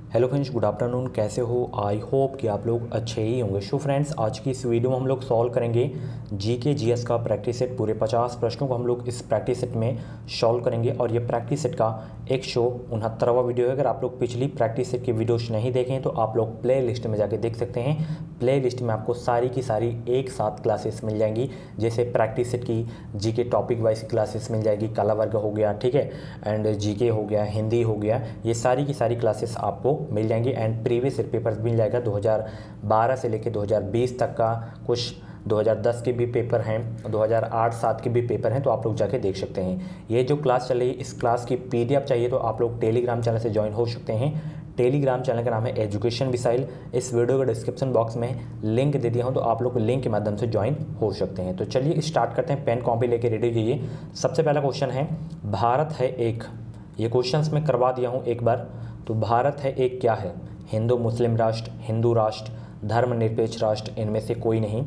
Hello friends, good afternoon. कैसे हो? I hope कि आप लोग अच्छे ही होंगे। सो फ्रेंड्स, आज की इस वीडियो में हम लोग सॉल्व करेंगे जीके जीएस का प्रैक्टिस सेट। पूरे 50 प्रश्नों को हम लोग इस प्रैक्टिस सेट में सॉल्व करेंगे और ये प्रैक्टिस सेट का 169वां वीडियो है। अगर आप लोग पिछली प्रैक्टिस सेट की वीडियोस नहीं देखे हैं तो आप लोग प्ले लिस्ट में जाके देख सकते हैं। प्ले लिस्ट में आपको सारी की सारी एक साथ क्लासेस मिल जाएंगी। जैसे प्रैक्टिस सेट की जीके टॉपिक वाइज क्लासेस मिल जाएगी, कला वर्ग हो गया, ठीक है, एंड जीके हो गया, हिंदी हो गया, ये सारी की सारी क्लासेस आपको मिल जाएंगी। एंड प्रीवियस ईयर पेपर्स मिल जाएगा 2012 से लेकर 2020 तक का। कुछ 2010 के भी पेपर हैं, 2008-7 के भी पेपर हैं, तो आप लोग जाके देख सकते हैं। ये जो क्लास चल रही है, इस क्लास की पीडीएफ चाहिए तो आप लोग टेलीग्राम चैनल से ज्वाइन हो सकते हैं। टेलीग्राम चैनल का नाम है एजुकेशन मिसाइल। इस वीडियो के डिस्क्रिप्शन बॉक्स में लिंक दे दिया हूँ, तो आप लोग लिंक के माध्यम से ज्वाइन हो सकते हैं। तो चलिए स्टार्ट करते हैं। पेन कॉपी लेके रेडी रहिए। सबसे पहला क्वेश्चन है, भारत है एक, ये क्वेश्चंस मैं करवा दिया हूँ एक बार। तो भारत है एक क्या है? हिंदू मुस्लिम राष्ट्र, हिंदू राष्ट्र, धर्मनिरपेक्ष राष्ट्र, इनमें से कोई नहीं।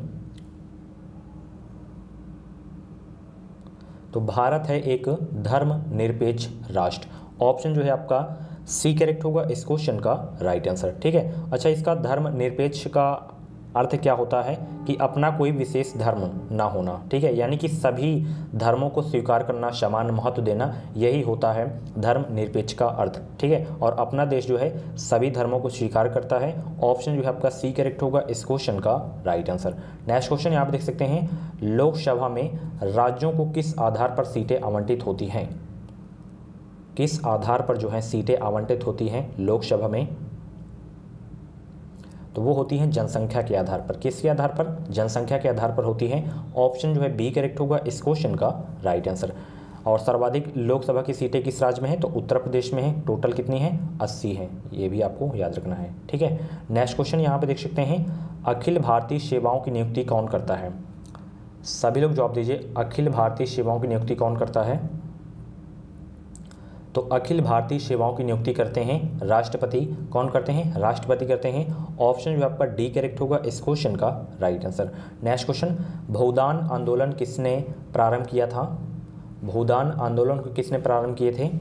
तो भारत है एक धर्मनिरपेक्ष राष्ट्र। ऑप्शन जो है आपका सी करेक्ट होगा इस क्वेश्चन का राइट आंसर, ठीक है। अच्छा, इसका धर्मनिरपेक्ष का अर्थ क्या होता है कि अपना कोई विशेष धर्म ना होना, ठीक है, यानी कि सभी धर्मों को स्वीकार करना, समान महत्व देना, यही होता है धर्मनिरपेक्ष का अर्थ, ठीक है। और अपना देश जो है सभी धर्मों को स्वीकार करता है। ऑप्शन जो है आपका सी करेक्ट होगा इस क्वेश्चन का राइट आंसर। नेक्स्ट क्वेश्चन यहाँ आप देख सकते हैं, लोकसभा में राज्यों को किस आधार पर सीटें आवंटित होती हैं? किस आधार पर जो है सीटें आवंटित होती हैं लोकसभा में? तो वो होती हैं जनसंख्या के आधार पर। किसके आधार पर? जनसंख्या के आधार पर होती है। ऑप्शन जो है बी करेक्ट होगा इस क्वेश्चन का राइट आंसर। और सर्वाधिक लोकसभा की सीटें किस राज्य में है? तो उत्तर प्रदेश में है। टोटल कितनी है? 80 है। ये भी आपको याद रखना है, ठीक है। नेक्स्ट क्वेश्चन यहाँ पे देख सकते हैं, अखिल भारतीय सेवाओं की नियुक्ति कौन करता है? सभी लोग जवाब दीजिए, अखिल भारतीय सेवाओं की नियुक्ति कौन करता है? तो अखिल भारतीय सेवाओं की नियुक्ति करते हैं राष्ट्रपति। कौन करते हैं? राष्ट्रपति करते हैं। ऑप्शन जो आपका डी करेक्ट होगा इस क्वेश्चन का right answer. Next question, Bhoodan आंदोलन किसने प्रारंभ किया था? भूदान आंदोलन को किसने प्रारंभ किए थे?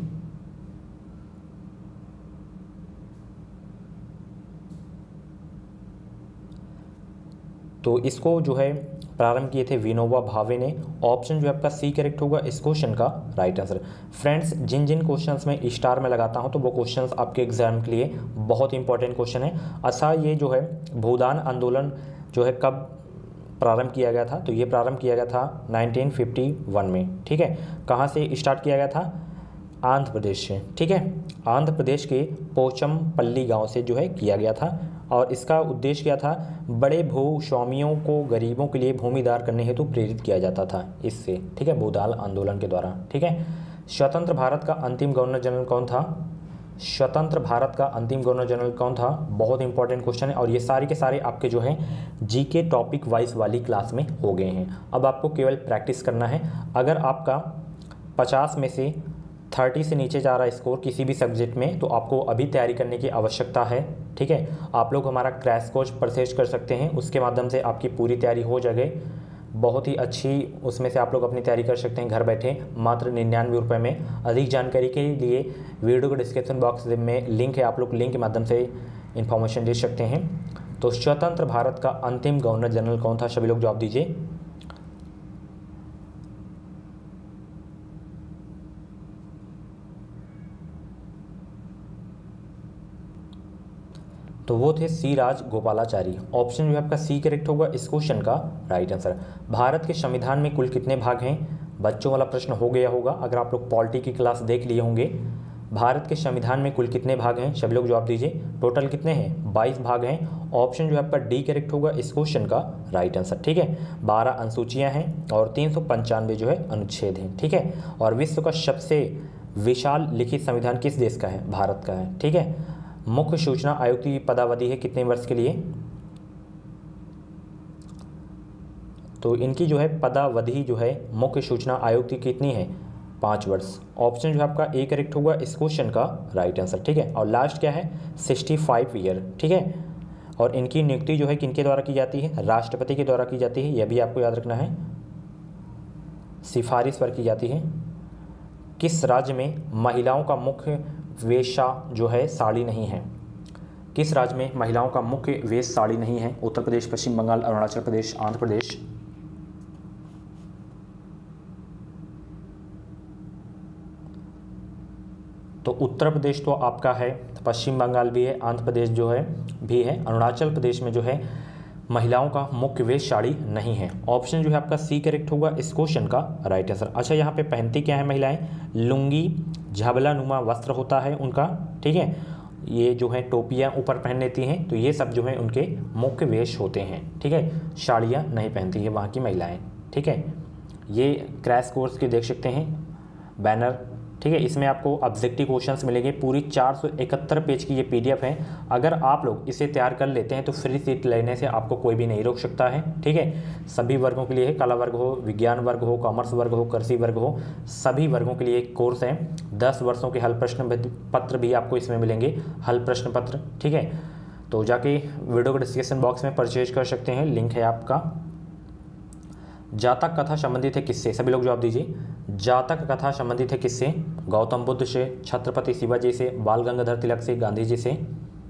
तो इसको जो है प्रारंभ किए थे विनोबा भावे ने। ऑप्शन जो आपका सी करेक्ट होगा इस क्वेश्चन का राइट आंसर। फ्रेंड्स, जिन जिन क्वेश्चंस में स्टार में लगाता हूं तो वो क्वेश्चंस आपके एग्जाम के लिए बहुत इंपॉर्टेंट क्वेश्चन है। अच्छा, ये जो है भूदान आंदोलन जो है कब प्रारंभ किया गया था? तो ये प्रारंभ किया गया था 1951 में, ठीक है। कहाँ से स्टार्ट किया गया था? आंध्र प्रदेश से, ठीक है। आंध्र प्रदेश के पोचमपल्ली गांव से जो है किया गया था। और इसका उद्देश्य क्या था? बड़े भूस्वामियों को गरीबों के लिए भूमिदार करने हेतु प्रेरित किया जाता था इससे, ठीक है, भूदान आंदोलन के द्वारा, ठीक है। स्वतंत्र भारत का अंतिम गवर्नर जनरल कौन था? स्वतंत्र भारत का अंतिम गवर्नर जनरल कौन था? बहुत इंपॉर्टेंट क्वेश्चन है। और ये सारे के सारे आपके जो है जीके टॉपिक वाइज वाली क्लास में हो गए हैं। अब आपको केवल प्रैक्टिस करना है। अगर आपका 50 में से 30 से नीचे जा रहा है स्कोर किसी भी सब्जेक्ट में, तो आपको अभी तैयारी करने की आवश्यकता है, ठीक है। आप लोग हमारा क्रैश कोर्स परचेज कर सकते हैं, उसके माध्यम से आपकी पूरी तैयारी हो जाएगी। बहुत ही अच्छी उसमें से आप लोग अपनी तैयारी कर सकते हैं घर बैठे, मात्र 99 रुपये में। अधिक जानकारी के लिए वीडियो के डिस्क्रिप्शन बॉक्स में लिंक है, आप लोग लिंक के माध्यम से इन्फॉर्मेशन ले सकते हैं। तो स्वतंत्र भारत का अंतिम गवर्नर जनरल कौन था? सभी लोग जवाब दीजिए। तो वो थे सी राजगोपालाचारी। ऑप्शन जो है आपका सी करेक्ट होगा इस क्वेश्चन का राइट आंसर। भारत के संविधान में कुल कितने भाग हैं? बच्चों वाला प्रश्न हो गया होगा अगर आप लोग पॉलिटी की क्लास देख लिए होंगे। भारत के संविधान में कुल कितने भाग हैं? सभी लोग जवाब दीजिए। टोटल कितने हैं? 22 भाग हैं। ऑप्शन जो है आपका डी करेक्ट होगा इस क्वेश्चन का राइट आंसर, ठीक है। 12 अनुसूचियाँ हैं और 395 जो है अनुच्छेद हैं, ठीक है। और विश्व का सबसे विशाल लिखित संविधान किस देश का है? भारत का है, ठीक है। मुख्य सूचना आयुक्त की पदावधि है कितने वर्ष के लिए? तो इनकी जो है पदावधि जो है मुख्य सूचना आयुक्त की कितनी है? 5 वर्ष। ऑप्शन जो है आपका ए करेक्ट होगा इस क्वेश्चन का राइट आंसर, ठीक है। और लास्ट क्या है? 65 ईयर, ठीक है। और इनकी नियुक्ति जो है किनके द्वारा की जाती है? राष्ट्रपति के द्वारा की जाती है, यह भी आपको याद रखना है। सिफारिश पर की जाती है। किस राज्य में महिलाओं का मुख्य वेशा जो है साड़ी नहीं है? किस राज्य में महिलाओं का मुख्य वेश साड़ी नहीं है? उत्तर प्रदेश, पश्चिम बंगाल, अरुणाचल प्रदेश, आंध्र प्रदेश। तो उत्तर प्रदेश तो आपका है, पश्चिम बंगाल भी है, आंध्र प्रदेश जो है भी है, अरुणाचल प्रदेश में जो है महिलाओं का मुख्य वेश साड़ी नहीं है। ऑप्शन जो है आपका सी करेक्ट होगा इस क्वेश्चन का राइट आंसर। अच्छा, यहाँ पे पहनती क्या है महिलाएं? लुंगी, झबला नुमा वस्त्र होता है उनका, ठीक है। ये जो है टोपियाँ ऊपर पहन लेती हैं, तो ये सब जो है उनके मुख्य वेश होते हैं, ठीक है। साड़ियाँ नहीं पहनती है वहाँ की महिलाएँ, ठीक है। ये क्रैश कोर्स के देख सकते हैं बैनर, ठीक है। इसमें आपको ऑब्जेक्टिव क्वेश्चंस मिलेंगे, पूरी 471 पेज की ये पीडीएफ है। अगर आप लोग इसे तैयार कर लेते हैं तो फ्री सीट लेने से आपको कोई भी नहीं रोक सकता है, ठीक है। सभी वर्गों के लिए है, कला वर्ग हो, विज्ञान वर्ग हो, कॉमर्स वर्ग हो, कृषि वर्ग हो, सभी वर्गों के लिए एक कोर्स है। 10 वर्षों के हल प्रश्न पत्र भी आपको इसमें मिलेंगे, हल प्रश्न पत्र, ठीक है। तो जाके वीडियो के डिस्क्रिप्शन बॉक्स में परचेज कर सकते हैं, लिंक है आपका। जातक कथा संबंधित है किससे? सभी लोग जवाब दीजिए। जातक कथा संबंधित है किससे? गौतम बुद्ध से, छत्रपति शिवाजी से, बाल गंगाधर तिलक से, गांधी जी से।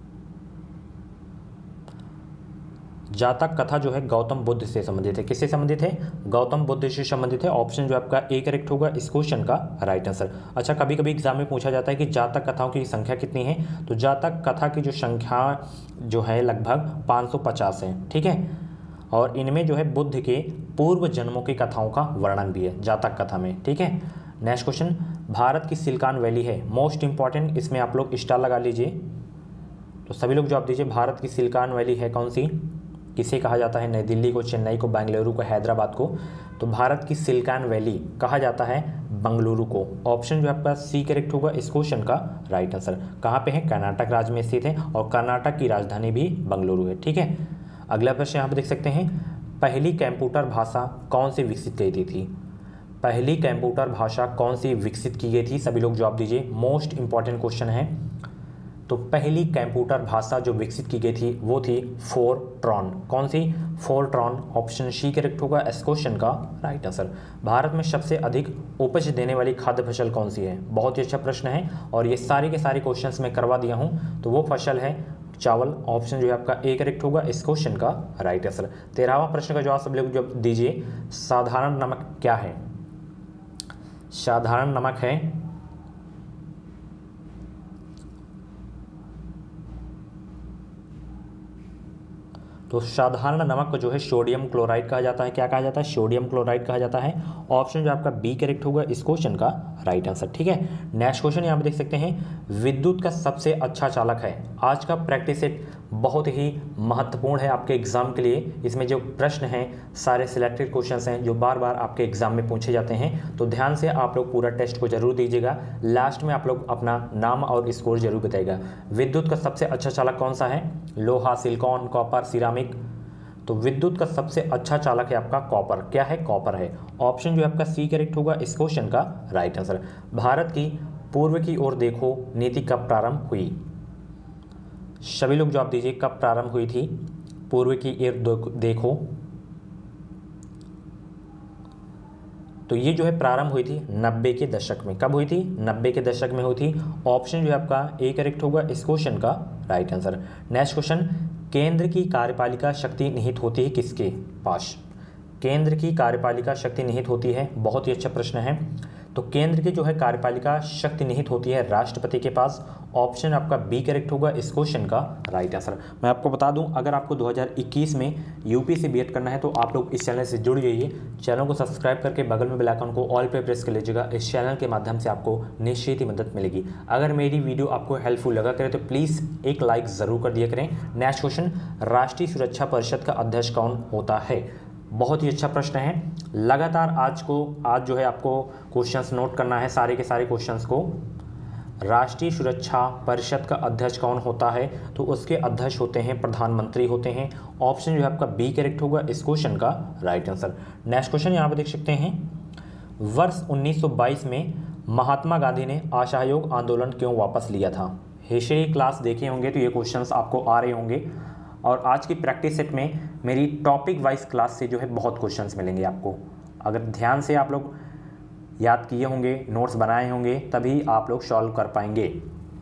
जातक कथा जो है गौतम बुद्ध से संबंधित है। किससे संबंधित है? गौतम बुद्ध से संबंधित है। ऑप्शन जो आपका ए करेक्ट होगा इस क्वेश्चन का राइट आंसर। अच्छा, कभी कभी एग्जाम में पूछा जाता है कि जातक कथाओं की संख्या कितनी है, तो जातक कथा की जो संख्या जो है लगभग 550 है, ठीक है। और इनमें जो है बुद्ध के पूर्व जन्मों की कथाओं का वर्णन भी है जातक कथा में, ठीक है। नेक्स्ट क्वेश्चन, भारत की सिलिकॉन वैली है मोस्ट इंपॉर्टेंट, इसमें आप लोग स्टार लगा लीजिए। तो सभी लोग जवाब दीजिए, भारत की सिलिकॉन वैली है कौन सी? किसे कहा जाता है? नई दिल्ली को, चेन्नई को, बेंगलुरु को, हैदराबाद को। तो भारत की सिलिकॉन वैली कहा जाता है बंगलुरु को। ऑप्शन जो आपका सी करेक्ट होगा इस क्वेश्चन का राइट आंसर। कहाँ पे है? कर्नाटक राज्य में स्थित है और कर्नाटक की राजधानी भी बंगलुरु है, ठीक है। अगला प्रश्न यहाँ पर देख सकते हैं, पहली कंप्यूटर भाषा कौन सी विकसित की गई थी? पहली कंप्यूटर भाषा कौन सी विकसित की गई थी? सभी लोग जवाब दीजिए, मोस्ट इंपॉर्टेंट क्वेश्चन है। तो पहली कंप्यूटर भाषा जो विकसित की गई थी वो थी फोरट्रॉन। कौन सी? फोरट्रॉन। ऑप्शन सी करेक्ट होगा इस क्वेश्चन का राइट आंसर। भारत में सबसे अधिक उपज देने वाली खाद्य फसल कौन सी है? बहुत ही अच्छा प्रश्न है और ये सारे के सारे क्वेश्चंस मैं करवा दिया हूँ। तो वो फसल है चावल। ऑप्शन जो है आपका ए करेक्ट होगा इस क्वेश्चन का राइट आंसर। 13वां प्रश्न का जवाब सब लोग जब दीजिए, साधारण नमक क्या है? साधारण नमक है तो साधारण नमक को जो है सोडियम क्लोराइड कहा जाता है। क्या कहा जाता है? सोडियम क्लोराइड कहा जाता है। ऑप्शन जो आपका बी करेक्ट होगा इस क्वेश्चन का राइट आंसर, ठीक है। नेक्स्ट क्वेश्चन यहाँ पे देख सकते हैं, विद्युत का सबसे अच्छा चालक है। आज का प्रैक्टिस सेट बहुत ही महत्वपूर्ण है आपके एग्जाम के लिए। इसमें जो प्रश्न हैं सारे सिलेक्टेड क्वेश्चंस हैं जो बार बार आपके एग्जाम में पूछे जाते हैं, तो ध्यान से आप लोग पूरा टेस्ट को जरूर दीजिएगा। लास्ट में आप लोग अपना नाम और स्कोर जरूर बताइएगा। विद्युत का सबसे अच्छा चालक कौन सा है? लोहा, सिलिकॉन, कॉपर, सिरामिक। तो विद्युत का सबसे अच्छा चालक है आपका कॉपर। क्या है? कॉपर है। ऑप्शन जो आपका सी करेक्ट होगा इस क्वेश्चन का राइट आंसर। भारत की पूर्व की ओर देखो नीति कब प्रारंभ हुई? सभी लोग जवाब दीजिए, कब प्रारंभ हुई थी पूर्व की ओर देखो? तो ये जो है प्रारंभ हुई थी 90 के दशक में। कब हुई थी? 90 के दशक में हुई थी। ऑप्शन जो है आपका ए करेक्ट होगा इस क्वेश्चन का राइट आंसर। नेक्स्ट क्वेश्चन, केंद्र की कार्यपालिका शक्ति निहित होती है किसके पास? केंद्र की कार्यपालिका शक्ति निहित होती है, बहुत ही अच्छा प्रश्न है। तो केंद्र की जो है कार्यपालिका शक्ति निहित होती है राष्ट्रपति के पास। ऑप्शन आपका बी करेक्ट होगा इस क्वेश्चन का राइट आंसर। मैं आपको बता दूं, अगर आपको 2021 में यूपी से बीएड करना है तो आप लोग इस चैनल से जुड़ जाइए। चैनल को सब्सक्राइब करके बगल में बेल आइकन को ऑल पे प्रेस कर लीजिएगा। इस चैनल के माध्यम से आपको निश्चित ही मदद मिलेगी। अगर मेरी वीडियो आपको हेल्पफुल लगा करे तो प्लीज़ एक लाइक ज़रूर कर दिया करें। नेक्स्ट क्वेश्चन, राष्ट्रीय सुरक्षा परिषद का अध्यक्ष कौन होता है? बहुत ही अच्छा प्रश्न है। लगातार आज जो है आपको क्वेश्चंस नोट करना है, सारे के सारे क्वेश्चंस को। राष्ट्रीय सुरक्षा परिषद का अध्यक्ष कौन होता है? तो उसके अध्यक्ष होते हैं प्रधानमंत्री होते हैं। ऑप्शन जो है आपका बी करेक्ट होगा इस क्वेश्चन का राइट आंसर। नेक्स्ट क्वेश्चन यहाँ पे देख सकते हैं, वर्ष 1922 में महात्मा गांधी ने असहयोग आंदोलन क्यों वापस लिया था? हिस्ट्री क्लास देखे होंगे तो ये क्वेश्चंस आपको आ रहे होंगे और आज की प्रैक्टिस सेट में मेरी टॉपिक वाइज क्लास से जो है बहुत क्वेश्चंस मिलेंगे आपको। अगर ध्यान से आप लोग याद किए होंगे, नोट्स बनाए होंगे, तभी आप लोग सॉल्व कर पाएंगे।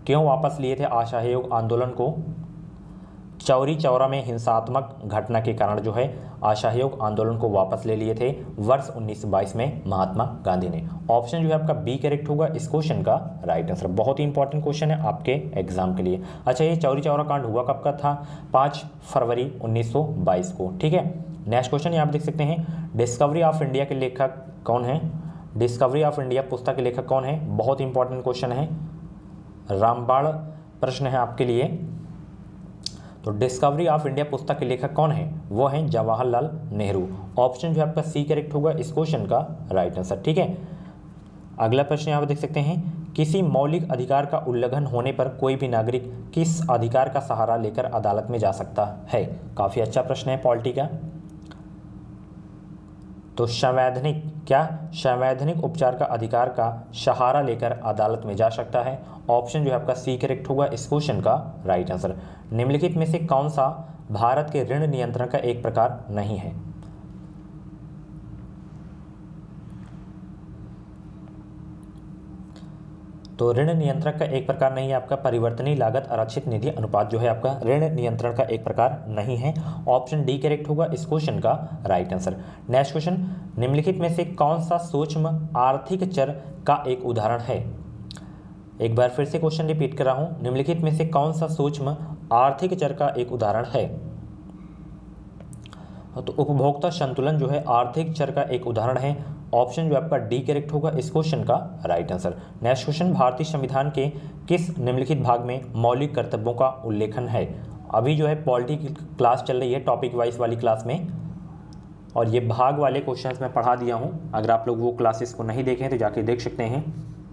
क्यों वापस लिए थे असहयोग आंदोलन को? चौरी चौरा में हिंसात्मक घटना के कारण जो है असहयोग आंदोलन को वापस ले लिए थे वर्ष 1922 में महात्मा गांधी ने। ऑप्शन जो है आपका बी करेक्ट होगा इस क्वेश्चन का राइट आंसर। बहुत ही इंपॉर्टेंट क्वेश्चन है आपके एग्जाम के लिए। अच्छा, ये चौरी चौरा कांड हुआ कब का था? 5 फरवरी 1922 को। ठीक है, नेक्स्ट क्वेश्चन यहाँ आप देख सकते हैं, डिस्कवरी ऑफ इंडिया के लेखक कौन है? डिस्कवरी ऑफ इंडिया पुस्तक के लेखक कौन है? बहुत इंपॉर्टेंट क्वेश्चन है, रामबाण प्रश्न है आपके लिए। तो डिस्कवरी ऑफ इंडिया पुस्तक के लेखक कौन है? वो हैं जवाहरलाल नेहरू। ऑप्शन जो है आपका सी करेक्ट होगा इस क्वेश्चन का राइट आंसर। ठीक है, अगला प्रश्न यहाँ पर देख सकते हैं, किसी मौलिक अधिकार का उल्लंघन होने पर कोई भी नागरिक किस अधिकार का सहारा लेकर अदालत में जा सकता है? काफ़ी अच्छा प्रश्न है पॉलिटी का। तो संवैधानिक उपचार का अधिकार का सहारा लेकर अदालत में जा सकता है। ऑप्शन जो है आपका सी करेक्ट होगा इस क्वेश्चन का राइट आंसर। निम्नलिखित में से कौन सा भारत के ऋण नियंत्रण का एक प्रकार नहीं है? तो ऋण नियंत्रण का एक प्रकार नहीं है आपका परिवर्तनीय लागत आरक्षित निधि अनुपात जो है आपका ऋण नियंत्रण का एक प्रकार नहीं है। ऑप्शन डी करेक्ट होगा इस क्वेश्चन का राइट आंसर। नेक्स्ट क्वेश्चन, निम्नलिखित में से कौन सा सूक्ष्म आर्थिक चर का एक उदाहरण है? एक बार फिर से क्वेश्चन रिपीट कर रहा हूं, निम्नलिखित में से कौन सा सूक्ष्म आर्थिक चर का एक उदाहरण है? तो उपभोक्ता संतुलन जो है आर्थिक चर का एक उदाहरण है। ऑप्शन जो आपका डी करेक्ट होगा इस क्वेश्चन का राइट आंसर। नेक्स्ट क्वेश्चन, भारतीय संविधान के किस निम्नलिखित भाग में मौलिक कर्तव्यों का उल्लेखन है? अभी जो है पॉलिटी की क्लास चल रही है टॉपिक वाइज वाली क्लास में, और ये भाग वाले क्वेश्चंस मैं पढ़ा दिया हूं। अगर आप लोग वो क्लासेस को नहीं देखें तो जाके देख सकते हैं।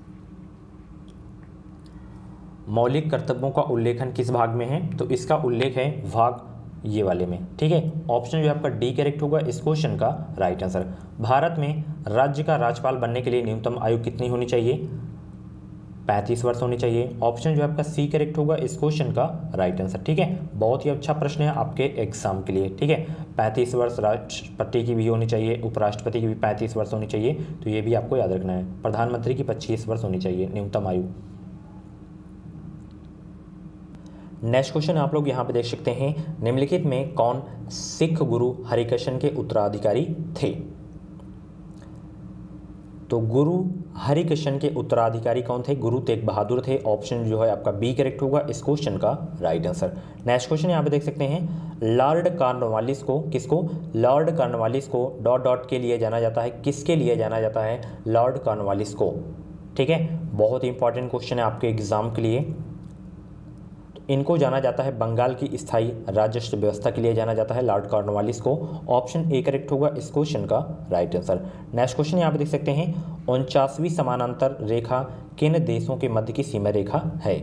मौलिक कर्तव्यों का उल्लेखन किस भाग में है? तो इसका उल्लेख है भाग ये वाले में। ठीक है, ऑप्शन जो आपका डी करेक्ट होगा इस क्वेश्चन का राइट आंसर। भारत में राज्य का राज्यपाल बनने के लिए न्यूनतम आयु कितनी होनी चाहिए? 35 वर्ष होनी चाहिए। ऑप्शन जो आपका सी करेक्ट होगा इस क्वेश्चन का राइट आंसर। ठीक है, बहुत ही अच्छा प्रश्न है आपके एग्जाम के लिए। ठीक है, 35 वर्ष राष्ट्रपति की भी होनी चाहिए, उपराष्ट्रपति की भी 35 वर्ष होनी चाहिए, तो ये भी आपको याद रखना है। प्रधानमंत्री की 25 वर्ष होनी चाहिए न्यूनतम आयु। नेक्स्ट क्वेश्चन आप लोग यहाँ पे देख सकते हैं, निम्नलिखित में कौन सिख गुरु हरिकृष्ण के उत्तराधिकारी थे? तो गुरु हरिकृष्ण के उत्तराधिकारी कौन थे? गुरु तेग बहादुर थे। ऑप्शन जो है आपका बी करेक्ट होगा इस क्वेश्चन का राइट आंसर। नेक्स्ट क्वेश्चन यहाँ पे देख सकते हैं, लॉर्ड कॉर्नवालिस को किसको? लॉर्ड कॉर्नवालिस को डॉट डॉट के लिए जाना जाता है, किसके लिए जाना जाता है लॉर्ड कॉर्नवालिस को? ठीक है, बहुत ही इंपॉर्टेंट क्वेश्चन है आपके एग्जाम के लिए। इनको जाना जाता है बंगाल की स्थायी राजस्व व्यवस्था के लिए जाना जाता है लॉर्ड कॉर्नवालिस को। ऑप्शन ए करेक्ट होगा इस क्वेश्चन का राइट आंसर। नेक्स्ट क्वेश्चन यहाँ पे देख सकते हैं, 49वीं समानांतर रेखा किन देशों के मध्य की सीमा रेखा है?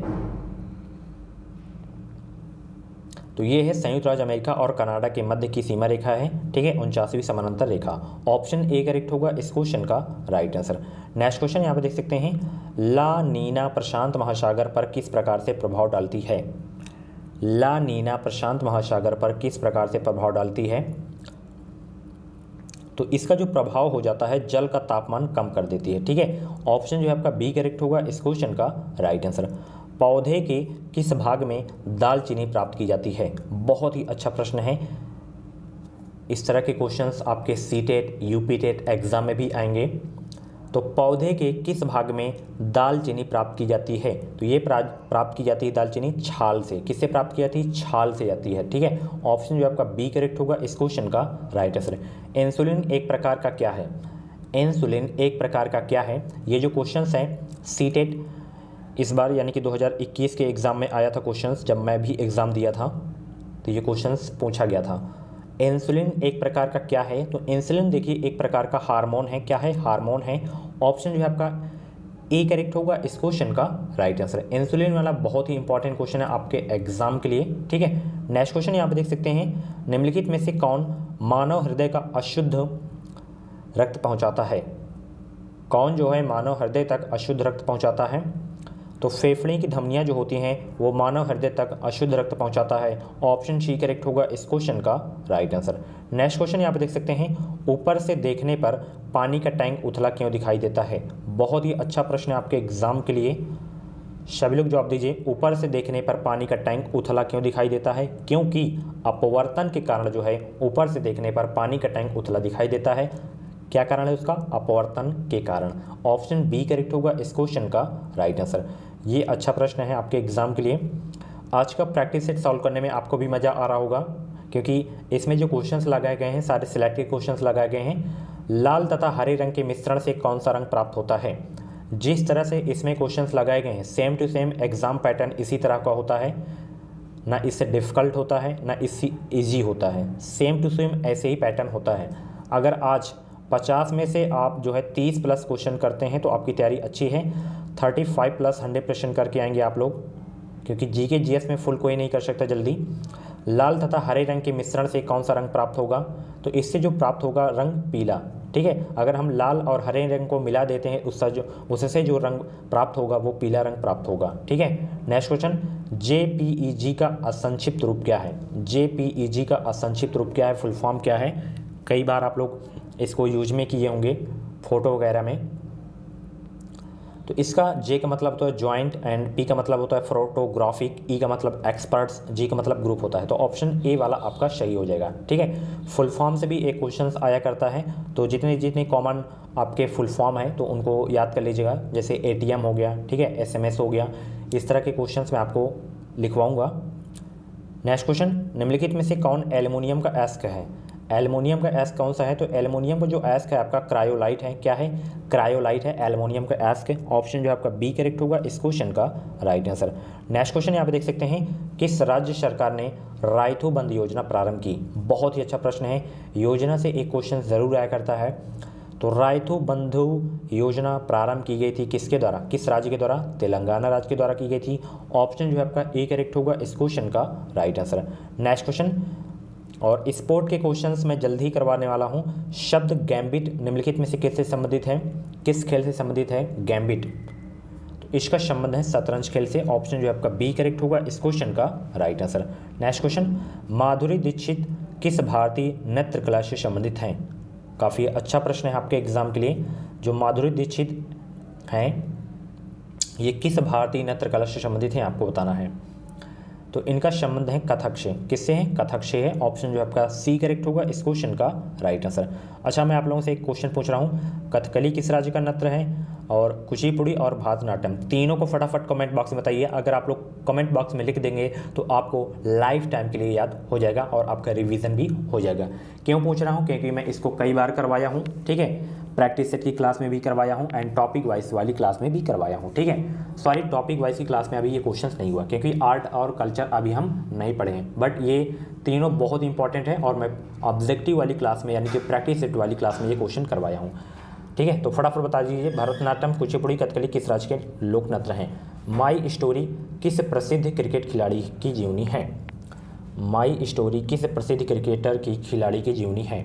तो ये है संयुक्त राज्य अमेरिका और कनाडा के मध्य की सीमा रेखा है। ठीक है, 49वीं समानांतर रेखा। ऑप्शन ए करेक्ट होगा इस क्वेश्चन का राइट आंसर। नेक्स्ट क्वेश्चन यहाँ पे देख सकते हैं, ला नीना प्रशांत महासागर पर किस प्रकार से प्रभाव डालती है? ला नीना प्रशांत महासागर पर किस प्रकार से प्रभाव डालती है? तो इसका जो प्रभाव हो जाता है जल का तापमान कम कर देती है। ठीक है, ऑप्शन जो है आपका बी करेक्ट होगा इस क्वेश्चन का राइट आंसर। पौधे के किस भाग में दालचीनी प्राप्त की जाती है? बहुत ही अच्छा प्रश्न है। इस तरह के क्वेश्चंस आपके सीटेट यूपीटेट एग्जाम में भी आएंगे। तो पौधे के किस भाग में दालचीनी प्राप्त की जाती है? तो ये प्राप्त की जाती है दालचीनी छाल से। किससे प्राप्त की जाती है? छाल से जाती है। ठीक है, ऑप्शन जो आपका बी करेक्ट होगा इस क्वेश्चन का राइट आंसर। इंसुलिन एक प्रकार का क्या है? इंसुलिन एक प्रकार का क्या है? ये जो क्वेश्चंस हैं सीटेट इस बार यानी कि 2021 के एग्ज़ाम में आया था क्वेश्चंस, जब मैं भी एग्ज़ाम दिया था तो ये क्वेश्चंस पूछा गया था। इंसुलिन एक प्रकार का क्या है? तो इंसुलिन देखिए एक प्रकार का हार्मोन है। क्या है? हार्मोन है। ऑप्शन जो है आपका ए करेक्ट होगा इस क्वेश्चन का राइट आंसर। इंसुलिन वाला बहुत ही इंपॉर्टेंट क्वेश्चन है आपके एग्जाम के लिए। ठीक है, नेक्स्ट क्वेश्चन यहाँ पे देख सकते हैं, निम्नलिखित में से कौन मानव हृदय का अशुद्ध रक्त पहुँचाता है? कौन जो है मानव हृदय तक अशुद्ध रक्त पहुँचाता है? तो फेफड़े की धमनियां जो होती हैं वो मानव हृदय तक अशुद्ध रक्त पहुंचाता है। ऑप्शन सी करेक्ट होगा इस क्वेश्चन का राइट आंसर। नेक्स्ट क्वेश्चन यहाँ पे देख सकते हैं, ऊपर से देखने पर पानी का टैंक उथला क्यों दिखाई देता है? बहुत ही अच्छा प्रश्न है आपके एग्जाम के लिए। सभी लोग जवाब दीजिए। ऊपर से देखने पर पानी का टैंक उथला क्यों दिखाई देता है? क्योंकि अपवर्तन के कारण जो है ऊपर से देखने पर पानी का टैंक उथला दिखाई देता है। क्या कारण है उसका? अपवर्तन के कारण। ऑप्शन बी करेक्ट होगा इस क्वेश्चन का राइट आंसर। ये अच्छा प्रश्न है आपके एग्जाम के लिए। आज का प्रैक्टिस सेट सॉल्व करने में आपको भी मज़ा आ रहा होगा, क्योंकि इसमें जो क्वेश्चंस लगाए गए हैं सारे सिलेक्टेड क्वेश्चंस लगाए गए हैं। लाल तथा हरे रंग के मिश्रण से कौन सा रंग प्राप्त होता है? जिस तरह से इसमें क्वेश्चंस लगाए गए हैं same to same exam pattern इसी तरह का होता है, ना इससे डिफ़िकल्ट होता है ना इससे ईजी होता है, सेम टू सेम ऐसे ही पैटर्न होता है। अगर आज 50 में से आप जो है 30 प्लस क्वेश्चन करते हैं तो आपकी तैयारी अच्छी है। 35 प्लस 100% करके आएंगे आप लोग, क्योंकि जीके जीएस में फुल कोई नहीं कर सकता जल्दी। लाल तथा हरे रंग के मिश्रण से कौन सा रंग प्राप्त होगा? तो इससे जो प्राप्त होगा रंग पीला। ठीक है, अगर हम लाल और हरे रंग को मिला देते हैं उससे जो रंग प्राप्त होगा वो पीला रंग प्राप्त होगा। ठीक है, नेक्स्ट क्वेश्चन, JPEG का असंक्षिप्त रूप क्या है? JPEG का असंक्षिप्त रूप क्या है, फुल फॉर्म क्या है? कई बार आप लोग इसको यूज में किए होंगे फोटो वगैरह में। तो इसका J का मतलब होता है जॉइंट एंड P का मतलब होता है फोटोग्राफिक, E का मतलब एक्सपर्ट्स, G का मतलब ग्रुप होता है। तो ऑप्शन ए वाला आपका सही हो जाएगा। ठीक है, फुल फॉर्म से भी एक क्वेश्चन आया करता है, तो जितने जितने कॉमन आपके फुल फॉर्म है तो उनको याद कर लीजिएगा। जैसे ATM हो गया, ठीक है, SMS हो गया, इस तरह के क्वेश्चन मैं आपको लिखवाऊँगा। नेक्स्ट क्वेश्चन, निम्नलिखित में से कौन एल्युमिनियम का एस्क है? एल्युमिनियम का एस्क कौन सा है? तो एल्युमिनियम का जो एस्क है आपका क्रायोलाइट है। क्या है? क्रायोलाइट है एल्युमिनियम का एस्क। ऑप्शन जो आपका बी करेक्ट होगा इस क्वेश्चन का राइट आंसर। नेक्स्ट क्वेश्चन यहाँ पे देख सकते हैं, किस राज्य सरकार ने रायथू बंद योजना प्रारंभ की? बहुत ही अच्छा प्रश्न है, योजना से एक क्वेश्चन जरूर आया करता है। तो रायथू बंधु योजना प्रारंभ की गई थी किसके द्वारा, किस राज्य के द्वारा? तेलंगाना राज्य के द्वारा की गई थी। ऑप्शन जो है आपका ए करेक्ट होगा इस क्वेश्चन का राइट आंसर। नेक्स्ट क्वेश्चन, और स्पोर्ट के क्वेश्चंस मैं जल्द ही करवाने वाला हूं। शब्द गैम्बिट निम्नलिखित में से किससे संबंधित है? किस खेल से संबंधित है गैम्बिट? तो इसका संबंध है शतरंज खेल से। ऑप्शन जो है आपका बी करेक्ट होगा इस क्वेश्चन का right answer. Next question, Madhuri Dixit किस भारतीय नृत्य कला से संबंधित हैं? काफ़ी अच्छा प्रश्न है आपके एग्जाम के लिए। जो माधुरी दीक्षित हैं ये किस भारतीय नृत्य कला से संबंधित हैं आपको बताना है। तो इनका संबंध है कथक से। किससे है? कथक से है। ऑप्शन जो आपका सी करेक्ट होगा इस क्वेश्चन का राइट आंसर। अच्छा, मैं आप लोगों से एक क्वेश्चन पूछ रहा हूँ, कथकली किस राज्य का नृत्य है? और कुचिपुड़ी और भरतनाट्यम, तीनों को फटाफट कमेंट बॉक्स में बताइए। अगर आप लोग कमेंट बॉक्स में लिख देंगे तो आपको लाइफ टाइम के लिए याद हो जाएगा और आपका रिवीजन भी हो जाएगा। क्यों पूछ रहा हूँ? क्योंकि मैं इसको कई बार करवाया हूँ। ठीक है, प्रैक्टिस सेट की क्लास में भी करवाया हूँ एंड टॉपिक वाइज वाली क्लास में भी करवाया हूँ। ठीक है, सॉरी, टॉपिक वाइज की क्लास में अभी ये क्वेश्चंस नहीं हुआ क्योंकि आर्ट और कल्चर अभी हम नहीं पढ़े हैं, बट ये तीनों बहुत इंपॉर्टेंट है और मैं ऑब्जेक्टिव वाली क्लास में यानी कि प्रैक्टिस सेट वाली क्लास में ये क्वेश्चन करवाया हूँ। ठीक है, तो फटाफट बता दीजिए, भरतनाट्यम, कुचिपुड़ी, कथकली किस राज्य के लोक नृत्य हैं? माई स्टोरी किस प्रसिद्ध क्रिकेट खिलाड़ी की जीवनी है? माई स्टोरी किस प्रसिद्ध क्रिकेटर की खिलाड़ी की जीवनी है?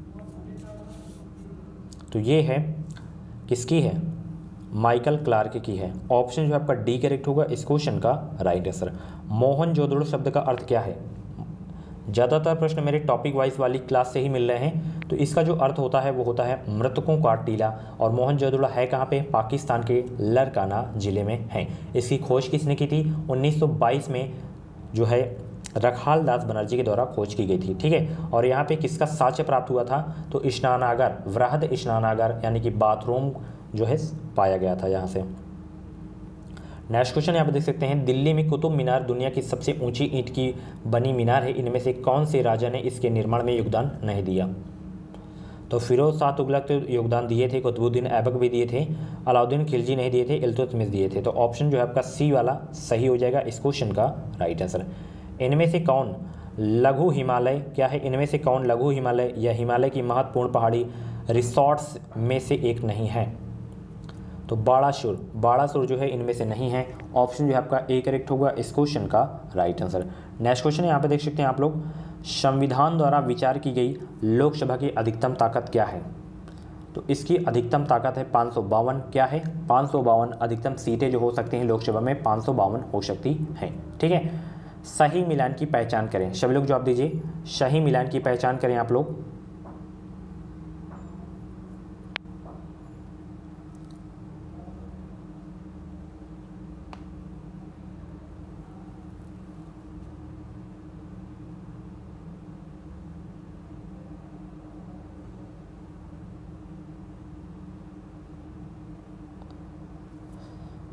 तो ये है किसकी है? माइकल क्लार्क की है। ऑप्शन जो आपका डी करेक्ट होगा इस क्वेश्चन का राइट आंसर। मोहनजोदड़ो शब्द का अर्थ क्या है? ज़्यादातर प्रश्न मेरे टॉपिक वाइज वाली क्लास से ही मिल रहे हैं। तो इसका जो अर्थ होता है वो होता है मृतकों का टीला। और मोहनजोदड़ो है कहाँ पे? पाकिस्तान के लरकाना ज़िले में है। इसकी खोज किसने की थी? 1922 में जो है रखाल दास बनर्जी के द्वारा खोज की गई थी। ठीक है, और यहाँ पे किसका साक्ष्य प्राप्त हुआ था? तो स्नानागार, वृहद स्नानागार यानी कि बाथरूम जो है पाया गया था यहाँ से। नेक्स्ट क्वेश्चन यहाँ पे देख सकते हैं, दिल्ली में कुतुब मीनार दुनिया की सबसे ऊंची ईंट की बनी मीनार है। इनमें से कौन से राजा ने इसके निर्माण में योगदान नहीं दिया? तो फिरोज शाह तुगलक तो योगदान दिए थे, कुतुबुद्दीन ऐबक भी दिए थे, अलाउद्दीन खिलजी नहीं दिए थे, इल्तुतमिश दिए थे। तो ऑप्शन जो है आपका सी वाला सही हो जाएगा इस क्वेश्चन का राइट आंसर। इनमें से कौन लघु हिमालय क्या है? इनमें से कौन लघु हिमालय या हिमालय की महत्वपूर्ण पहाड़ी रिसॉर्ट्स में से एक नहीं है? तो बाड़ासुर जो है इनमें से नहीं है। ऑप्शन जो है आपका ए करेक्ट होगा इस क्वेश्चन का राइट आंसर। नेक्स्ट क्वेश्चन यहाँ पे देख सकते हैं आप लोग, संविधान द्वारा विचार की गई लोकसभा की अधिकतम ताकत क्या है? तो इसकी अधिकतम ताकत है 552। क्या है? 552 अधिकतम सीटें जो हो सकती हैं लोकसभा में 552 हो सकती हैं। ठीक है, सही मिलान की पहचान करें। सभी लोग जवाब दीजिए, सही मिलान की पहचान करें आप लोग।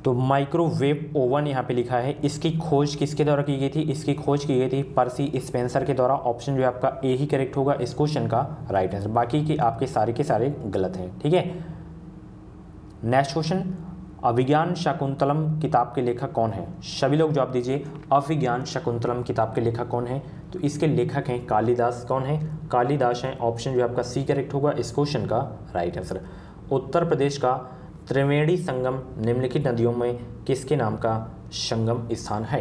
तो माइक्रोवेव ओवन यहाँ पे लिखा है, इसकी खोज किसके द्वारा की गई थी? इसकी खोज की गई थी पर्सी स्पेंसर के द्वारा। ऑप्शन जो है आपका ए ही करेक्ट होगा इस क्वेश्चन का राइट आंसर, बाकी के आपके सारे के सारे गलत हैं। ठीक है, नेक्स्ट क्वेश्चन, अभिज्ञान शाकुंतलम किताब के लेखक कौन है? सभी लोग जवाब दीजिए, अभिज्ञान शाकुंतलम किताब के लेखक कौन है? तो इसके लेखक हैं कालिदास। कौन है? कालिदास हैं। ऑप्शन जो है आपका सी करेक्ट होगा इस क्वेश्चन का राइट आंसर। उत्तर प्रदेश का त्रिवेणी संगम निम्नलिखित नदियों में किसके नाम का संगम स्थान है?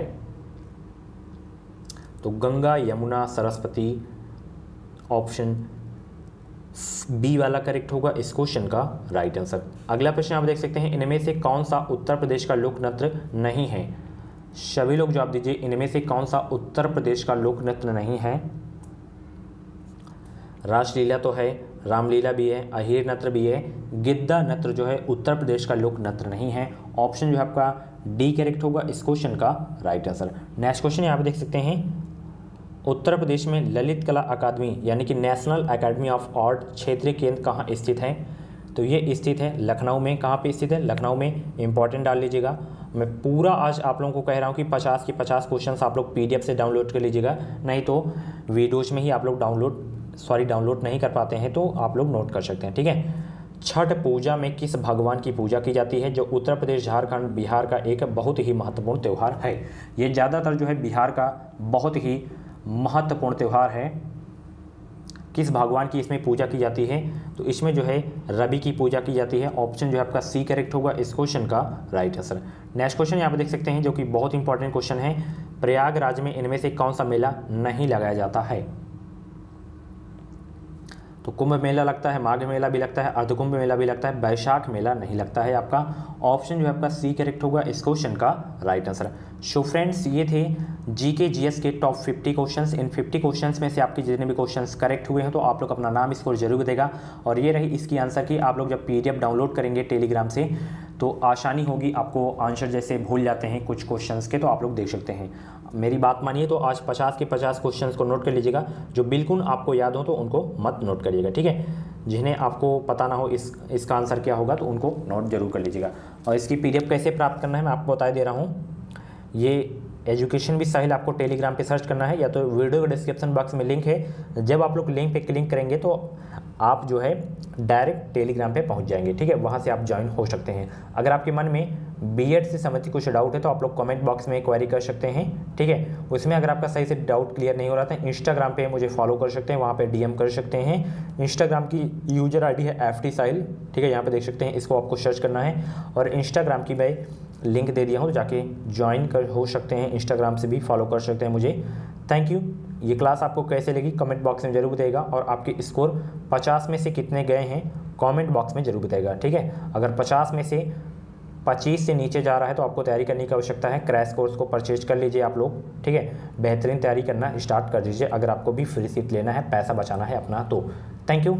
तो गंगा, यमुना, सरस्वती। ऑप्शन बी वाला करेक्ट होगा इस क्वेश्चन का राइट आंसर। अगला प्रश्न आप देख सकते हैं, इनमें से कौन सा उत्तर प्रदेश का लोक नृत्य नहीं है? सभी लोग जवाब दीजिए, इनमें से कौन सा उत्तर प्रदेश का लोक नृत्य नहीं है? रासलीला तो है, रामलीला भी है, अहीर नृत्य भी है, गिद्दा नृत्य जो है उत्तर प्रदेश का लोक नृत्य नहीं है। ऑप्शन जो है आपका डी करेक्ट होगा इस क्वेश्चन का राइट आंसर। नेक्स्ट क्वेश्चन यहाँ पे देख सकते हैं, उत्तर प्रदेश में ललित कला अकादमी यानी कि नेशनल एकेडमी ऑफ आर्ट क्षेत्रीय केंद्र कहाँ स्थित है? तो ये स्थित है लखनऊ में। कहाँ पे स्थित है? लखनऊ में। इंपॉर्टेंट डाल लीजिएगा। मैं पूरा आज आप लोगों को कह रहा हूँ कि 50 के 50 क्वेश्चंस आप लोग PDF से डाउनलोड कर लीजिएगा, नहीं तो वीडियोज में ही आप लोग डाउनलोड नहीं कर पाते हैं तो आप लोग नोट कर सकते हैं। ठीक है, छठ पूजा में किस भगवान की पूजा की जाती है? जो उत्तर प्रदेश, झारखंड, बिहार का एक बहुत ही महत्वपूर्ण त्यौहार है। ये ज़्यादातर जो है बिहार का बहुत ही महत्वपूर्ण त्यौहार है। किस भगवान की इसमें पूजा की जाती है? तो इसमें जो है रवि की पूजा की जाती है। ऑप्शन जो है आपका सी करेक्ट होगा इस क्वेश्चन का राइट आंसर। नेक्स्ट क्वेश्चन यहाँ पे देख सकते हैं जो कि बहुत इंपॉर्टेंट क्वेश्चन है, प्रयागराज में इनमें से कौन सा मेला नहीं लगाया जाता है? तो कुंभ मेला लगता है, माघ मेला भी लगता है, अर्धकुंभ मेला भी लगता है, बैशाख मेला नहीं लगता है आपका। ऑप्शन जो है आपका सी करेक्ट होगा इस क्वेश्चन का राइट आंसर। सो फ्रेंड्स, ये थे जीके जीएस के टॉप 50 क्वेश्चंस। इन 50 क्वेश्चंस में से आपके जितने भी क्वेश्चंस करेक्ट हुए हैं तो आप लोग अपना नाम स्कोर जरूर देगा। और ये रही इसकी आंसर की, आप लोग जब PDF डाउनलोड करेंगे टेलीग्राम से तो आसानी होगी, आपको आंसर जैसे भूल जाते हैं कुछ क्वेश्चंस के तो आप लोग देख सकते हैं। मेरी बात मानिए तो आज 50 के 50 क्वेश्चंस को नोट कर लीजिएगा, जो बिल्कुल आपको याद हो तो उनको मत नोट करिएगा। ठीक है, जिन्हें आपको पता ना हो इसका आंसर क्या होगा तो उनको नोट जरूर कर लीजिएगा। और इसकी PDF कैसे प्राप्त करना है मैं आपको बता दे रहा हूँ। ये एजुकेशन विद साहिल आपको टेलीग्राम पे सर्च करना है, या तो वीडियो के डिस्क्रिप्शन बॉक्स में लिंक है। जब आप लोग लिंक पे क्लिक करेंगे तो आप जो है डायरेक्ट टेलीग्राम पे पहुंच जाएंगे। ठीक है, वहां से आप ज्वाइन हो सकते हैं। अगर आपके मन में B.Ed से संबंधित कुछ डाउट है तो आप लोग कमेंट बॉक्स में क्वेरी कर सकते हैं। ठीक है, उसमें अगर आपका सही से डाउट क्लियर नहीं हो रहा था, इंस्टाग्राम पे मुझे फॉलो कर सकते हैं, वहाँ पे DM कर सकते हैं। इंस्टाग्राम की यूजर ID है FT साहिल। ठीक है, यहाँ पे देख सकते हैं, इसको आपको सर्च करना है। और इंस्टाग्राम की मैं लिंक दे दिया हूँ, जाके ज्वाइन हो सकते हैं, इंस्टाग्राम से भी फॉलो कर सकते हैं मुझे। Thank you. ये क्लास आपको कैसे लगी कमेंट बॉक्स में जरूर बताइएगा, और आपके स्कोर 50 में से कितने गए हैं कमेंट बॉक्स में जरूर बताइएगा। ठीक है, अगर 50 में से 25 से नीचे जा रहा है तो आपको तैयारी करने की आवश्यकता है। क्रैश कोर्स को परचेज कर लीजिए आप लोग। ठीक है, बेहतरीन तैयारी करना स्टार्ट कर दीजिए। अगर आपको भी फ्री सीट लेना है, पैसा बचाना है अपना तो। Thank you.